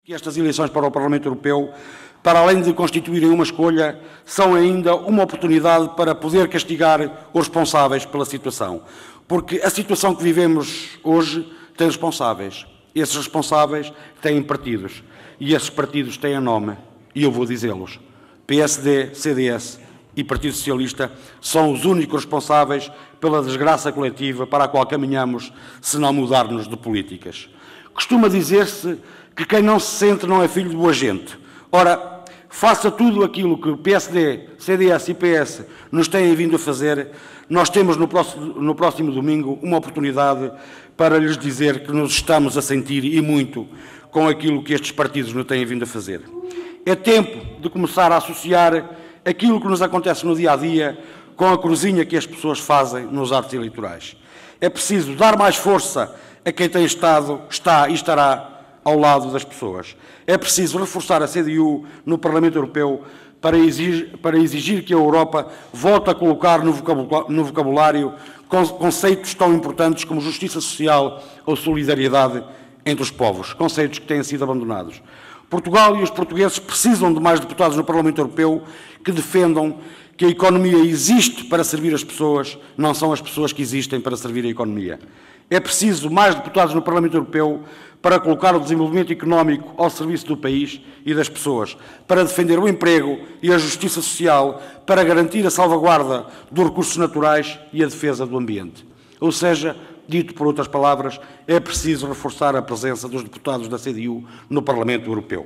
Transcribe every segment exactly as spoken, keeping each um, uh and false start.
que estas eleições para o Parlamento Europeu, para além de constituírem uma escolha, são ainda uma oportunidade para poder castigar os responsáveis pela situação. Porque a situação que vivemos hoje tem responsáveis. Esses responsáveis têm partidos. E esses partidos têm nome. E eu vou dizê-los. P S D, C D S e Partido Socialista são os únicos responsáveis pela desgraça coletiva para a qual caminhamos se não mudarmos de políticas. Costuma dizer-se que quem não se sente não é filho de boa gente. Ora, faça tudo aquilo que o P S D, C D S e P S nos têm vindo a fazer, nós temos no próximo, no próximo domingo uma oportunidade para lhes dizer que nos estamos a sentir e muito com aquilo que estes partidos nos têm vindo a fazer. É tempo de começar a associar aquilo que nos acontece no dia-a-dia com a cruzinha que as pessoas fazem nos atos eleitorais. É preciso dar mais força a quem tem estado, está e estará ao lado das pessoas. É preciso reforçar a C D U no Parlamento Europeu para exigir, para exigir que a Europa volte a colocar no vocabulário, no vocabulário conceitos tão importantes como justiça social ou solidariedade entre os povos, conceitos que têm sido abandonados. Portugal e os portugueses precisam de mais deputados no Parlamento Europeu que defendam que a economia existe para servir as pessoas, não são as pessoas que existem para servir a economia. É preciso mais deputados no Parlamento Europeu para colocar o desenvolvimento económico ao serviço do país e das pessoas, para defender o emprego e a justiça social, para garantir a salvaguarda dos recursos naturais e a defesa do ambiente. Ou seja, dito por outras palavras, é preciso reforçar a presença dos deputados da C D U no Parlamento Europeu.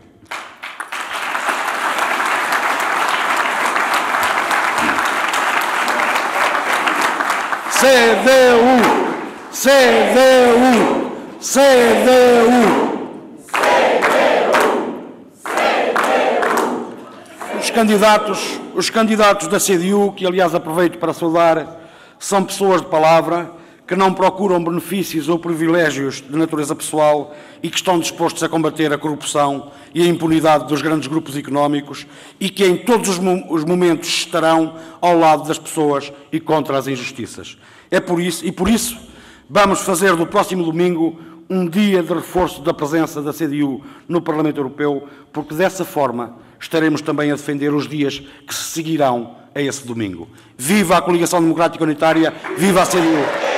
C D U! C D U! C D U! Os candidatos, os candidatos da C D U, que aliás aproveito para saudar, são pessoas de palavra, que não procuram benefícios ou privilégios de natureza pessoal e que estão dispostos a combater a corrupção e a impunidade dos grandes grupos económicos e que em todos os, mo os momentos estarão ao lado das pessoas e contra as injustiças. É por isso, e por isso vamos fazer do próximo domingo um dia de reforço da presença da C D U no Parlamento Europeu, porque dessa forma estaremos também a defender os dias que se seguirão a esse domingo. Viva a Coligação Democrática Unitária, viva a C D U!